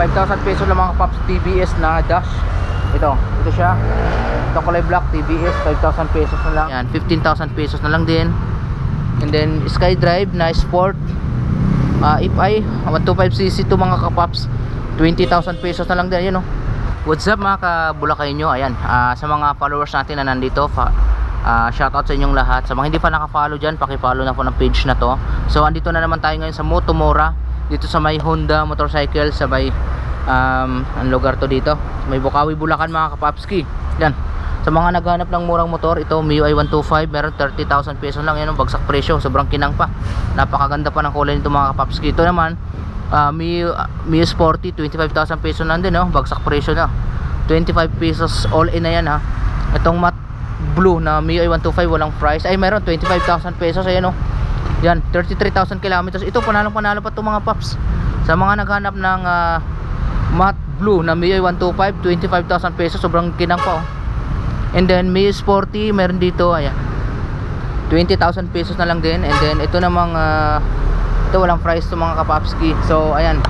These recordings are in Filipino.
5,000 pesos lang mga kapaps, TVS na dash. Ito siya. Ito kulay black, TVS, 5,000 pesos na lang. Yan, 15,000 pesos na lang din. And then SkyDrive na sport, FI 125cc to mga kapaps, 20,000 pesos na lang din. Ayun, oh. What's up mga kabulakayño? Ayan, sa mga followers natin na nandito, shoutout sa inyong lahat. Sa mga hindi pa naka-follow dyan, paki-follow na po ng page na to. So andito na naman tayo ngayon sa Motomora, dito sa may Honda motorcycle, sa may ang lugar to dito, may Bukawi, Bulacan mga kapapski. Yan, sa mga naghanap ng murang motor, ito MIUI 125, meron 30,000 pesos lang. Yan, bagsak presyo, sobrang kinang pa, napakaganda pa ng kulay nito mga kapapski. Ito naman MIU Sporty, 25,000 pesos na din, bagsak presyo na, 25 pesos all in na yan ha. Itong matte blue na MIUI 125 walang price ay meron 25,000 pesos. Ayan, yan, 33,000 kilometers. Ito panalo pa itong mga paps. Sa mga naghanap ng matte blue na MIUI 125, 25,000 pesos, sobrang kinang pa, And then MIU Sporty meron dito, ayan, 20,000 pesos na lang din. And then ito namang ito walang price to mga kapapski. So ayan,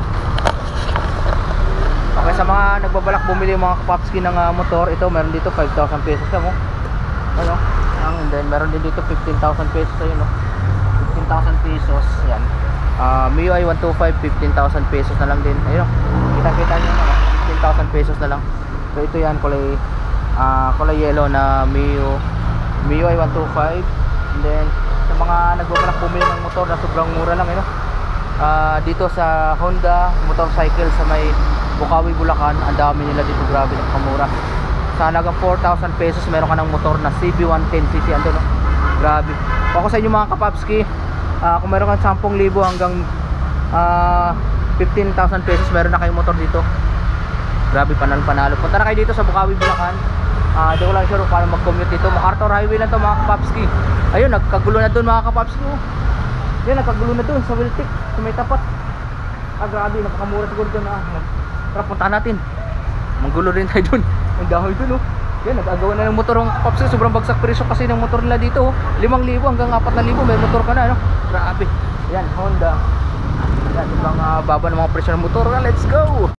okay, sa mga nagbabalak bumili mga kapapski ng motor, ito meron dito 5,000 pesos na mo, ano. And then meron din dito 15,000 pesos, ayun, 15,000 pesos. Yan, MIUI 125, 15,000 pesos na lang din. Ayun, kita nyo, 15,000 pesos na lang. So ito yan, kulay yellow na MIUI 125. And then sa mga nagbabalak bumili ng motor na sobrang mura lang, dito sa Honda motorcycle sa may Bukawi, Bulacan, ang dami nila dito, grabe, napakamura. Sa halagang 4,000 pesos meron ka ng motor na CB110cc, ando, grabe. Ako sa inyo mga kapapski, kung meron kang 10,000 hanggang 15,000 pesos, meron na kayong motor dito. Grabe, panalo. Punta na kayo dito sa Bukawi, Bulacan. Di ko lang sure kung paano mag-commute dito. MacArthur Highway lang to mga kapapski. Ayun, nagkagulo na dun mga kapapski. Yan, nagkagulo na dun sa Wiltic, sa may tapat. Grabe, napakamura siguro dun. Tara, puntahan natin. Manggulo rin tayo dun. Ang dahil dun, Yan, nag-agawan na ng motor ng kapapski. Sobrang bagsak presyo kasi ng motor nila dito, 5,000 hanggang 4,000 may motor ka na, Grabe. Yan, Honda. Yan, sobrang baba ng mga presyo ng motor. Let's go!